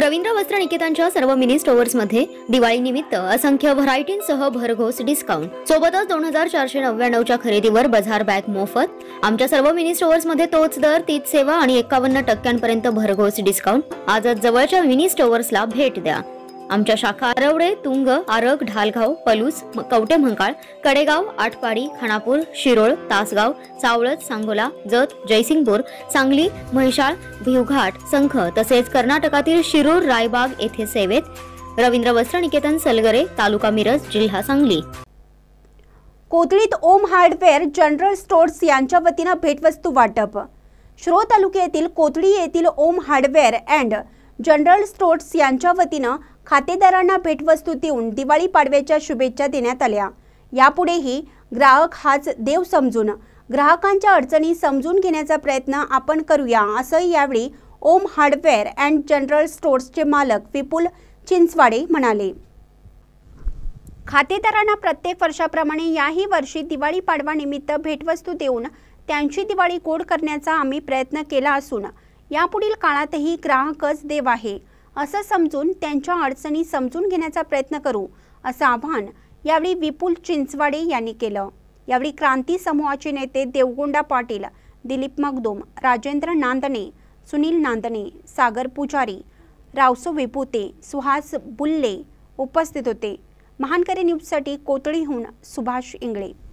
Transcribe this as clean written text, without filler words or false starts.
रवींद्र वस्त्र निकेतनच्या सर्व मिनी स्टोअर्समध्ये दिवाळी निमित्त असंख्य व्हरायटींसह भरघोस डिस्काउंट। सोबतच 2499 च्या खरेदीवर बाजार बॅग मोफत। आमच्या सर्व मिनी स्टोअर्समध्ये तोच दर, तीच सेवा आणि 51% भरघोस डिस्काउंट। आजच जवळच्या मिनी स्टोअर्सला भेट द्या। आमच्या शाखा आरवडे, तुंग, आरग, ढालगाव, पलूस, कवठेमहांकाळ, कडेगाव, आटपाडी, खानापूर, शिरोळ, तासगाव, सावळत, सांगोला, जत, जयसिंगपूर, सांगली, म्हैसाळ, भिवघाट, संख तसेच कर्नाटकातील शिरूर, रायबाग येथे सेवेत। रवींद्र वस्त्र निकेतन, सलगरे, तालुका मिरज, जिल्हा सांगली। कोथळीत ओम हार्डवेअर जनरल स्टोर्स यांच्या वतीने भेटवस्तू वाटप। शिरोळ तालुक्यातील कोथळी येथील Om hardware and general stores यांच्या वतीने खातेदारांना भेटवस्तू देऊन दिवाळी पाडव्याच्या शुभेच्छा देण्यात आल्या। यापुढेही ग्राहक हाच देव समजून ग्राहकांच्या अडचणी समजून घेण्याचा प्रयत्न आपण करूया, असं यावेळी ओम हार्डवेअर अँड जनरल स्टोर्सचे मालक विपुल चिंचवाडे म्हणाले। खातेदारांना प्रत्येक वर्षाप्रमाणे याही वर्षी दिवाळी पाडवा निमित्त भेटवस्तू देऊन त्यांची दिवाळी गोड करण्याचा आम्ही प्रयत्न केला असून यापुढील काळातही ग्राहकच देव आहे असं समजून त्यांच्या अडचणी समजून घेण्याचा प्रयत्न करू, असं आवाहन यावेळी विपुल चिंचवाडे यांनी केलं। यावेळी क्रांती समूहाचे नेते देवगोंडा पाटील, दिलीप मगदूम, राजेंद्र नांदणे, सुनील नांदणे, सागर पुजारी, रावसो विभूते, सुहास बुल्ले उपस्थित होते। महानकरी न्यूजसाठी कोथळीहून सुभाष इंगळे।